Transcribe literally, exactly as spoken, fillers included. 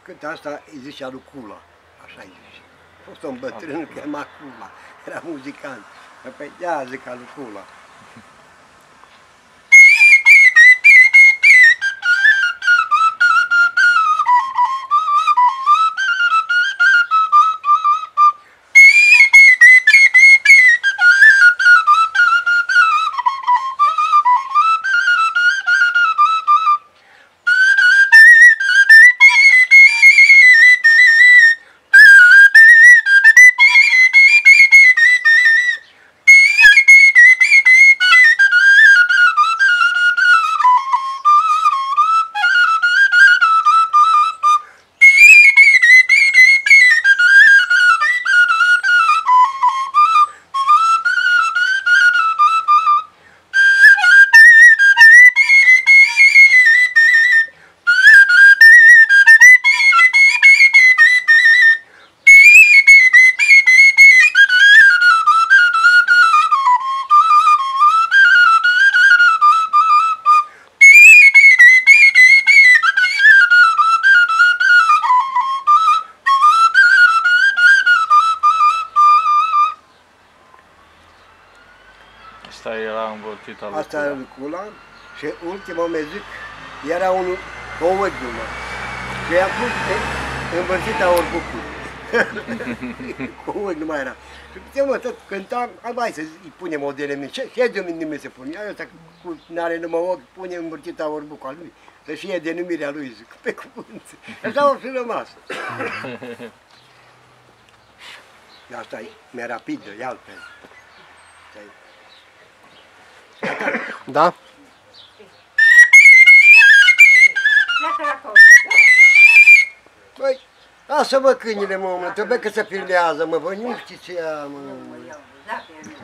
cât asta îi zicea lui Cula, așa îi zice. A fost un bătrân, chema Cula, era muzicant. Păi de-aia zica lui Cula. Asta era învârtit al lui Asta era lui Cula și ultima mea zic, era unul, o ăghiumă. Și i-am pus învârtit a orbucului. Cu ăghi nu mai era. Și puteam mă, tot cântam, hai să îi punem o de mine. Ce de numire se pune? Ăsta cu n-are numai ochi, pune învârtit a orbucul lui. Să fie denumirea lui, zic, pe cuvânt. Așa o fi rămas. Asta e mai rapidă, e altfel. Da? Păi, lasă-mă câinile, mă, mă, trebuie că se filmează, mă, voi nu știți ce am, mă.